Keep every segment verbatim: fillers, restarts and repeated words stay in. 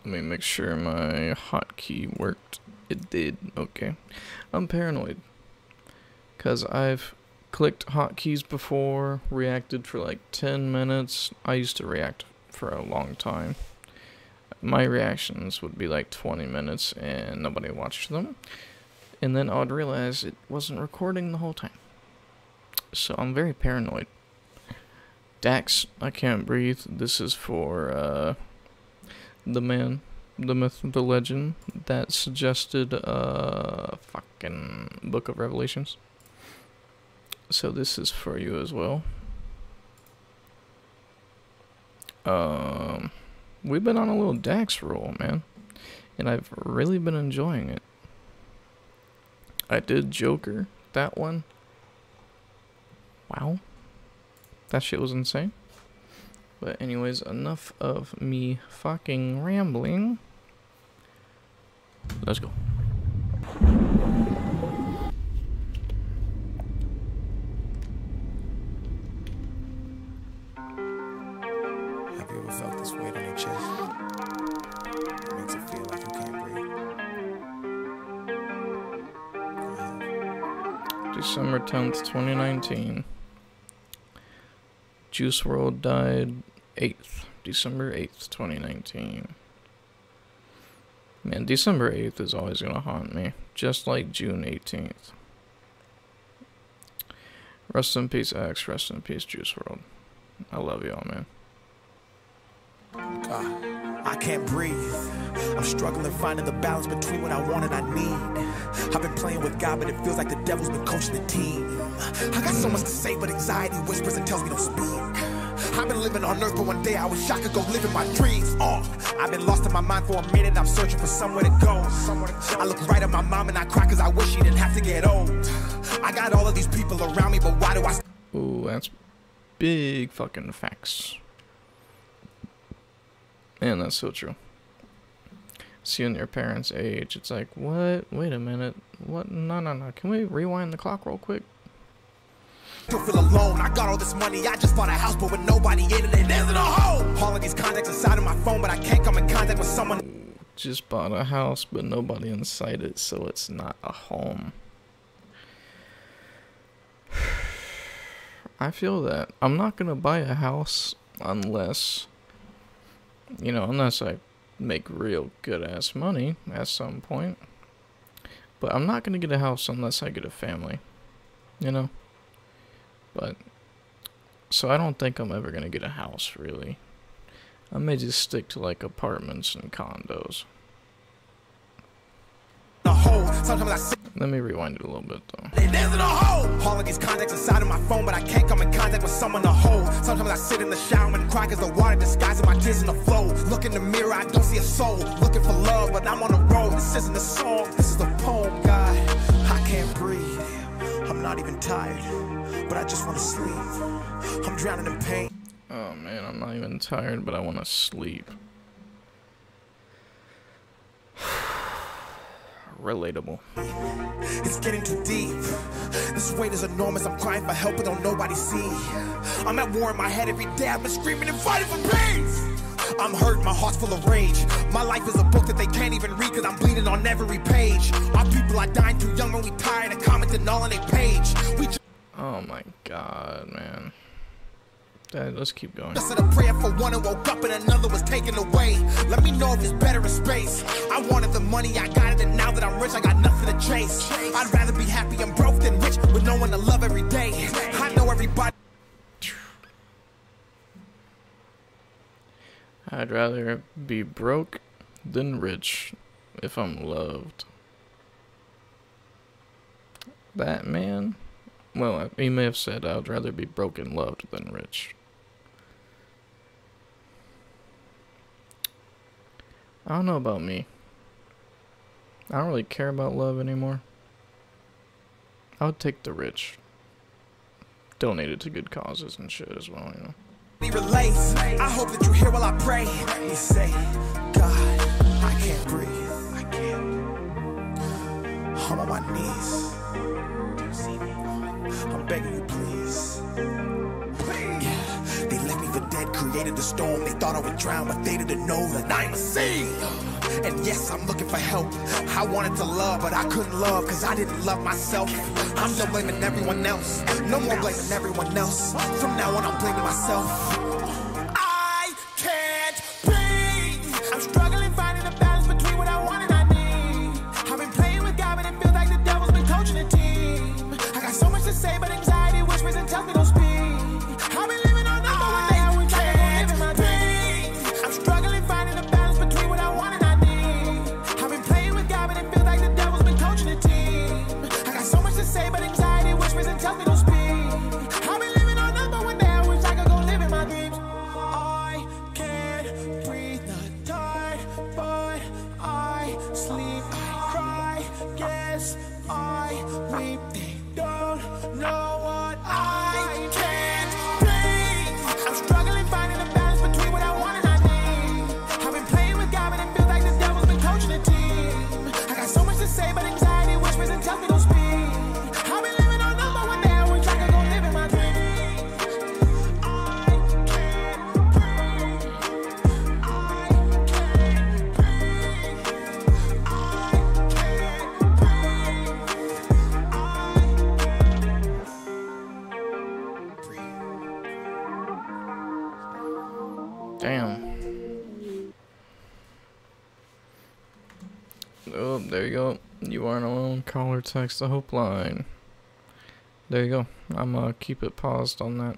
Let me make sure my hotkey worked. It did. Okay. I'm paranoid. Because I've clicked hotkeys before, reacted for like ten minutes. I used to react for a long time. My reactions would be like twenty minutes and nobody watched them. And then I would realize it wasn't recording the whole time. So I'm very paranoid. Dax, I Can't Breathe. This is for uh, the man, the myth, the legend that suggested uh, fucking Book of Revelations. So this is for you as well. Um, we've been on a little Dax roll, man, and I've really been enjoying it. I did Joker, that one. Wow, that shit was insane. But anyways, enough of me fucking rambling. Let's go. Have you ever felt this weight on your chest? It makes it feel like you can't breathe. Go ahead. December tenth, twenty nineteen. Juice world died eighth. December eighth, twenty nineteen. Man, December eighth is always gonna haunt me. Just like June eighteenth. Rest in peace, X. Rest in peace, Juice world. I love y'all, man. God, I can't breathe. I'm struggling finding the balance between what I want and I need. I've been playing with God, but it feels like the devil's been coaching the team. I got so much to say, but anxiety whispers and tells me don't speak. I've been living on earth, but one day I wish I could go live in my dreams. Oh, I've been lost in my mind for a minute, I'm searching for somewhere to go. I look right at my mom and I cry cause I wish she didn't have to get old. I got all of these people around me, but why do I... Ooh, that's big fucking facts. Man, that's so true. Seeing your parents' age, it's like, what? Wait a minute. What? No, no, no. Can we rewind the clock real quick? Still feel alone. I got all this money, I just bought a house, but with nobody in it, it isn't a home. All of these contacts inside of my phone, but I can't come in contact with someone. Just bought a house, but nobody inside it, so it's not a home. I feel that. I'm not gonna buy a house unless, you know, unless I make real good ass money at some point. But I'm not gonna get a house unless I get a family, you know. But so I don't think I'm ever gonna get a house, really. I may just stick to like apartments and condos. Sometimes I sit. Let me rewind it a little bit though. It isn't a hole. All of these contacts inside of my phone, but I can't come in contact with someone to hold. Sometimes I sit in the shower and cry cause the water disguising my tears in the flow. Look in the mirror, I don't see a soul. Looking for love, but I'm on the road. This isn't a song, this is a poem, God. I can't breathe. I'm not even tired, but I just want to sleep. I'm drowning in pain. Oh man, I'm not even tired, but I want to sleep. Relatable. It's getting too deep. This weight is enormous. I'm crying for help, but don't nobody see. I'm at war in my head every day. I've been screaming and fighting for peace. I'm hurt, my heart's full of rage. My life is a book that they can't even read cause I'm bleeding on every page. Our people are dying too young when we tired of commenting all on their page. We Oh my god, man. Dad, let's keep going. Just said a prayer for one and woke up and another was taken away. Let me know if it's better in space. I wanted the money, I got it, and now that I'm rich, I got nothing to chase. I'd rather be happy and broke than rich with no one to love every day. I know everybody. I'd rather be broke than rich if I'm loved. That man, well, he may have said I'd rather be broke and loved than rich. I don't know about me. I don't really care about love anymore. I would take the rich. Donate it to good causes and shit as well, you know. Relates. I hope that you hear while I pray. You say, God, I can't breathe. I can't. I'm on my knees. Do you see me? I'm begging you, please. Please. Yeah, they left me for dead. had created the storm. They thought I would drown, but they didn't know that I'm a sea. And yes, I'm looking for help. I wanted to love, but I couldn't love because I didn't love myself. I'm done blaming everyone else. No more blaming everyone else. From now on, I'm blaming myself. I can't breathe. I'm struggling finding a balance between what I want and I need. I've been playing with God, but it feels like the devil's been coaching the team. I got so much to say, but anxiety whispers and tells me don't speak. I've been living on number one day. I wish I could live in my dreams. I'm struggling finding a balance between what I want and I need. I've been playing with God, but it feels like the devil's been coaching the team. I got so much to say, but anxiety whispers and tells me don't speak. I've been living on number one day. I wish I could go live in my dreams. I can't breathe, not tired, but I sleep, I cry, yes, I weep. They don't know what I can't breathe. I'm struggling finding a balance between what I want and I need. I've been playing with God, but it feels like the devil's been coaching the team. I got so much to say, but anxiety whispers and tells me don't speak. I've been living on number one day. I wish I could go live in my dreams. I can't breathe. I can't breathe. Damn. Oh, there you go. You aren't alone. Call or text the Hope line. There you go. I'm gonna keep it paused on that.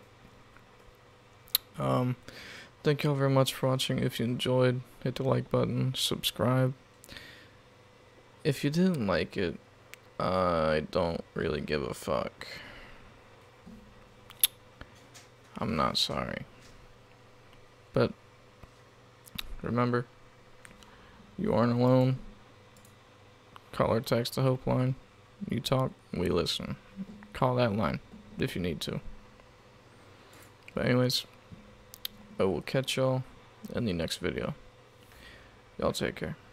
Um, thank you all very much for watching. If you enjoyed, hit the like button, subscribe. If you didn't like it, I don't really give a fuck. I'm not sorry. But remember, you aren't alone. Call or text the Hope line. You talk, we listen. Call that line if you need to. But anyways, I will catch y'all in the next video. Y'all take care.